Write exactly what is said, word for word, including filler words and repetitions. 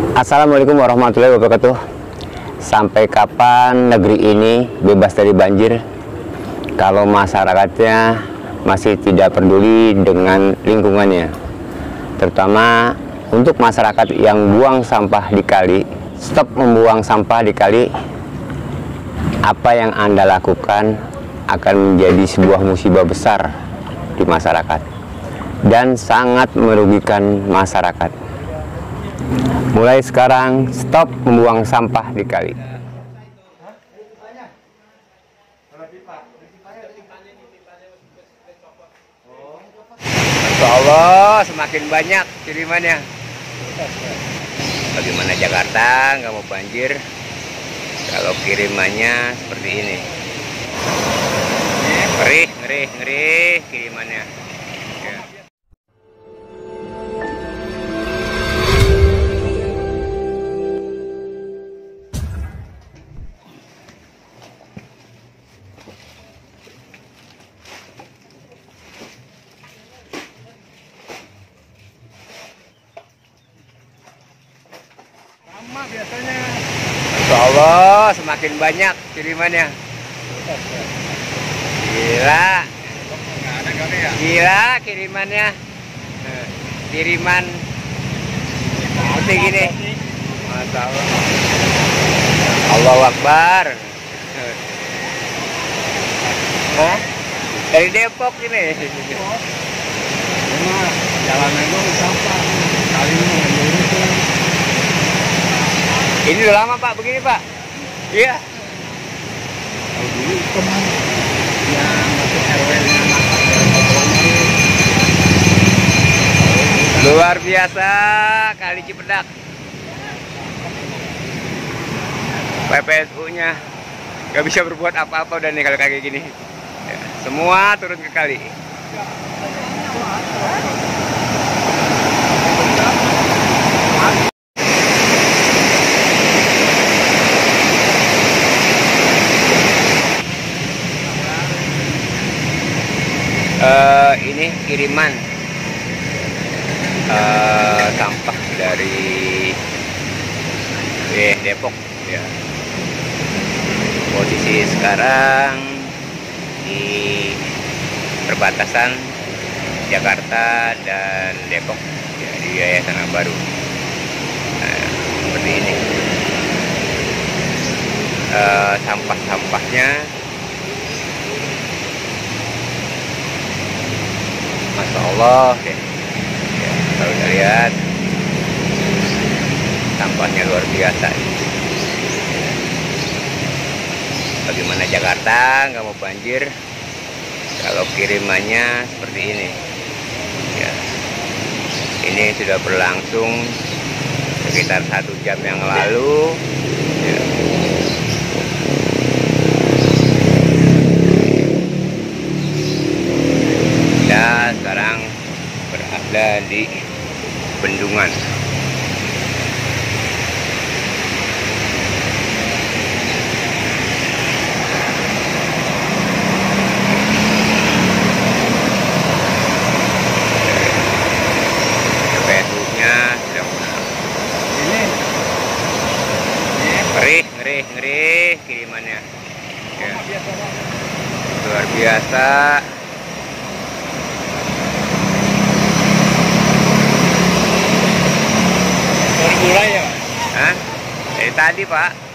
Assalamualaikum warahmatullahi wabarakatuh. Sampai kapan negeri ini bebas dari banjir kalau masyarakatnya masih tidak peduli dengan lingkungannya? Terutama untuk masyarakat yang buang sampah di kali. Stop membuang sampah di kali. Apa yang Anda lakukan akan menjadi sebuah musibah besar di masyarakat dan sangat merugikan masyarakat. Mulai sekarang, stop membuang sampah di kali. Insya Allah semakin banyak kirimannya. Bagaimana Jakarta nggak mau banjir kalau kirimannya seperti ini? Ngeri, ngeri, ngeri kirimannya. Ya. Sama biasanya. Insya Allah semakin banyak kirimannya. Gila. Nggak ada kali ya? Gila kirimannya. Kiriman seperti gini. Masya Allah. Allahu Akbar. Hah? Dari Depok ini. Cuma jalanan itu sampah. Kali ini lurus kan. Ini udah lama Pak begini Pak. Iya. Kalau dulu teman yang masuk R W-nya masak dari motornya. Luar biasa Kali Cipedak. P P S U-nya nggak bisa berbuat apa-apa udah nih kalau kayak gini. Ya, semua turun ke kali. Uh, ini kiriman uh, sampah dari eh, Depok ya. Posisi sekarang di perbatasan Jakarta dan Depok ya, di Yayasan Baru. Nah, seperti ini uh, sampah-sampahnya. Masya Allah deh ya, kalau kita lihat sampahnya luar biasa. Bagaimana Jakarta nggak mau banjir kalau kirimannya seperti ini ya. Ini sudah berlangsung sekitar satu jam yang lalu ya. Kita sekarang berada di bendungan. Facebooknya sudah Ini. ngeri, ngeri, ngeri kirimannya. Ya. Luar biasa. Baru mulai ya? Hah? Dari tadi Pak.